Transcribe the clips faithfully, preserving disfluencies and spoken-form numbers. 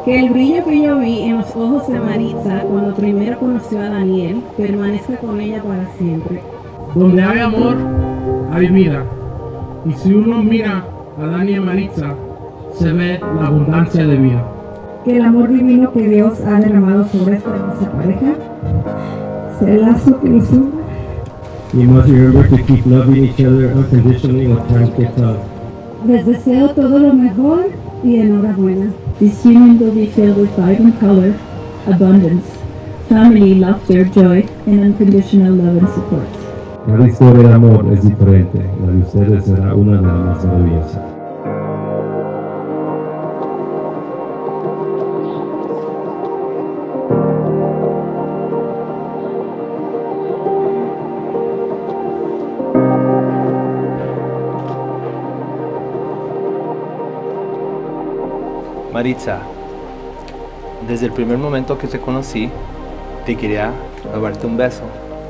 Que el brillo que yo vi en los ojos de Maritza cuando primero conoció a Daniel permanezca con ella para siempre. Donde hay amor, hay vida. Y si uno mira a Dani y Maritza, se ve la abundancia de vida. Que el amor divino que Dios ha derramado sobre esta hermosa pareja sea el lazo que los une. You must remember to keep loving each other unconditionally when times get tough. Les deseo todo lo mejor y enhorabuena. This union will be filled with vibrant color, abundance, family, laughter, joy, and unconditional love and support. Cada historia de amor es diferente. La de ustedes será una de las más maravillosas. Maritza, desde el primer momento que te conocí, te quería robarte un beso.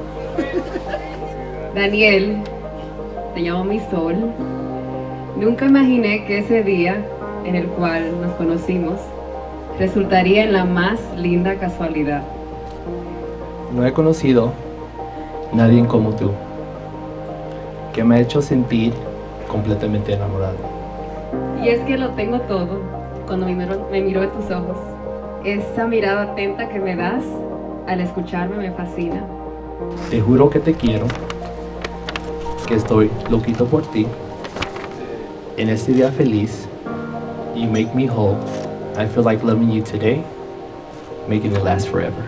Daniel, te llamo mi sol. Nunca imaginé que ese día en el cual nos conocimos resultaría en la más linda casualidad. No he conocido a nadie como tú, que me ha hecho sentir completamente enamorado. Y es que lo tengo todo cuando me miro, me miro en tus ojos. Esa mirada atenta que me das al escucharme me fascina. Te juro que te quiero, que estoy loquito por ti. En este día feliz, you make me whole. I feel like loving you today, making it last forever.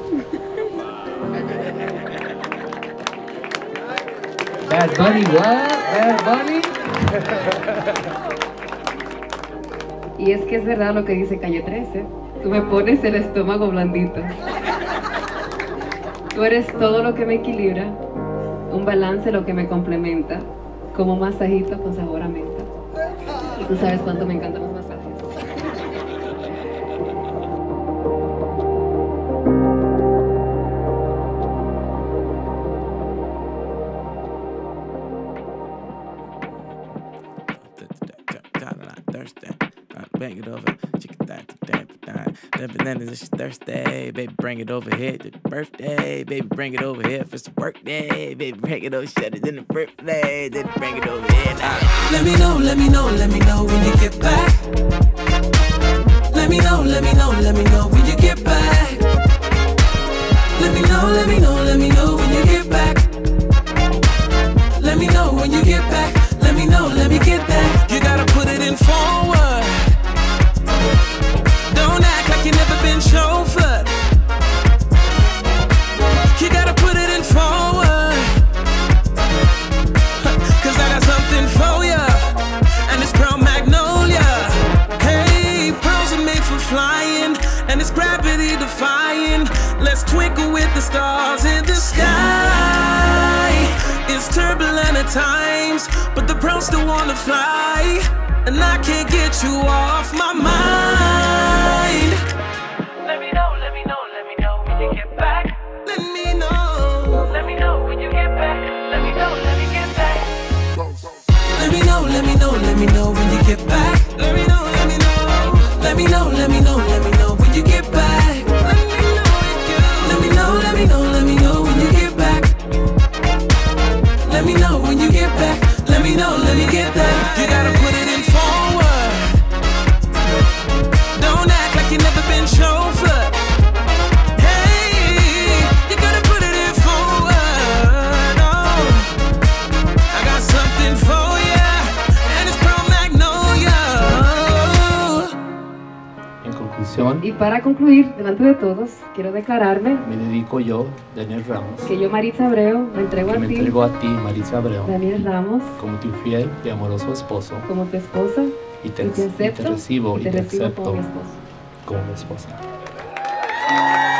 Bad Bunny, what? Bad Bunny? Y es que es verdad lo que dice Calle trece. Tú me pones el estómago blandito. Tú eres todo lo que me equilibra, un balance lo que me complementa, como un masajito con sabor a menta. Y tú sabes cuánto me encantan los masajes. Bang it over, chicken that, that, that. The bananas and she's thirsty, baby, bring it over here. The birthday, baby, bring it over here. If it's a work day, baby, bring it over. Shut it in the birthday, then bring it over here. Nah. Let me know, let me know, let me know when you get back. Let me know, let me know, let me know when you get back. Let me know, let me know, let me know when you get back. Let me know when you get back. Let me know, let me get that. You gotta put it in forward. Don't act like you never been chauffeured. You gotta put it in forward. Cause I got something for ya, and it's pearl magnolia. Hey, pearls are made for flying, and it's gravity defying. Let's twinkle with the stars in the sky. It's turbulent at times, but the pearls still wanna fly. And I can't get you off my mind. Let me know, let me know, let me know when you get back. Let me know. Let me know when you get back. Let me know, let me get back. Let me know, let me know, let me know when you get back. Let me know, let me know. Let me know, let me know, let me know when you get back. Let me know, let me know, let me know when you get back. Let me know when you get back. Let me know, let me get that. You gotta put it in forward. Don't act like you never been chauffeured. Hey, you gotta put it in forward. Oh, I got something for ya, and it's pearl magnolia. En conclusión, Y para concluir, delante de todos, quiero declararme me dedico yo, Daniel Ramos, que yo, Maritza Abreu, me entrego que a me ti, entrego a ti, Maritza Abreu, Daniel Ramos, como tu fiel y amoroso esposo, como tu esposa, y te, y te acepto, y te recibo y y te te recibo acepto como mi esposo. como mi esposa.